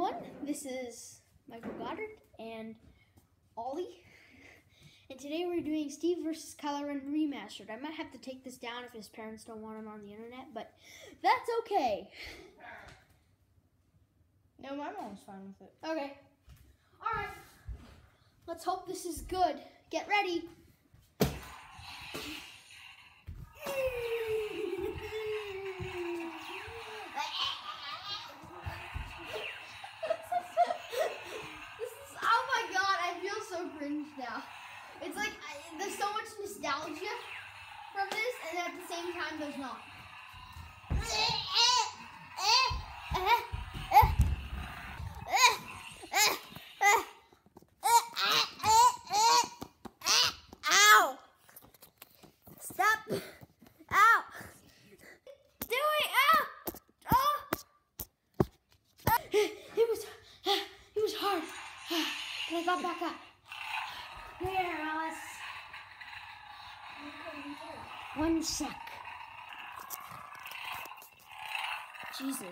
everyone, this is Michael Goddard and Ollie, and today we're doing Steve vs. Kilo Ren Remastered. I might have to take this down if his parents don't want him on the internet, but that's okay. No, my mom's fine with it. Okay. Alright. Let's hope this is good. Get ready. Now it's like there's so much nostalgia from this, and at the same time there's not. Ow! Stop! Ow! Do it! Ow! Oh! It was hard, and I got back up. Here, Alice. One sec. Jesus.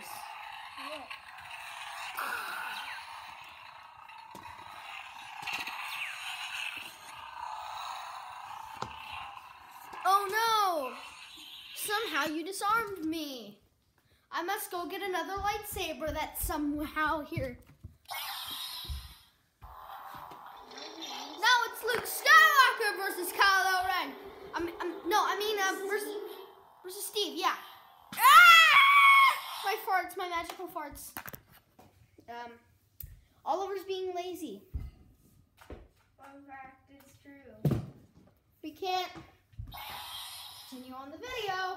Oh no! Somehow you disarmed me. I must go get another lightsaber that's somehow here. Luke Skywalker versus Kilo Ren. Versus Steve. Yeah. My farts, my magical farts. Oliver's being lazy. Fun fact, it's true. We can't continue on the video.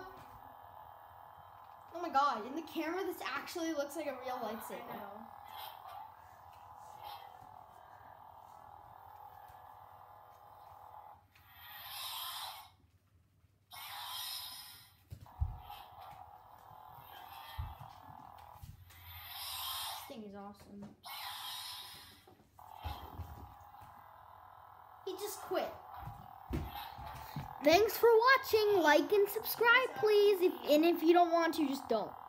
Oh my God! In the camera, this actually looks like a real lightsaber. I know. This thing is awesome. He just quit. Thanks for watching. Like and subscribe, please. If you don't want to, just don't.